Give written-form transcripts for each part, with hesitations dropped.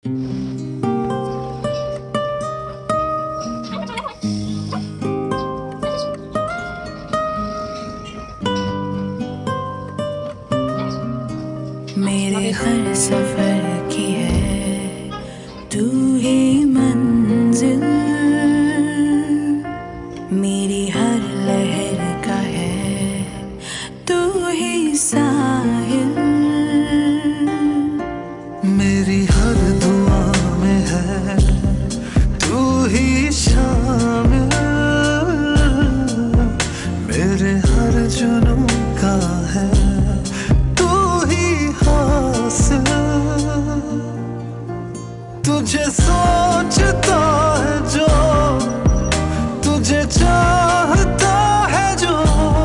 मेरे हर सफर की है तू ही मंजिल, मेरी हर लहर का है तू ही साहिल, मेरी हर दुआ में है तू ही शामिल, मेरे हर जुनून का है तू ही हासिल। तुझे सोचता है जो, तुझे चाहता है जो,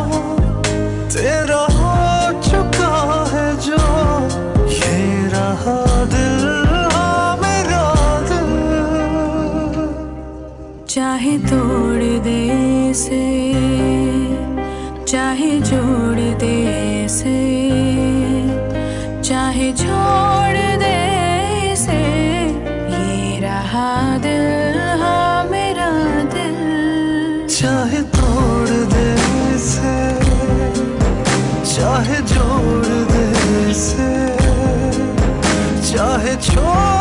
तेरा हो चुका है जो, ये रहा दिल, हाँ मेरा दिल। चाहे तोड़ दे से, चाहे जोड़ दे से, चाहे छोड़ दे से, ये रहा दिल, हाँ मेरा दिल। चाहे तोड़ दे से, चाहे जोड़ दे से, चाहे छोड़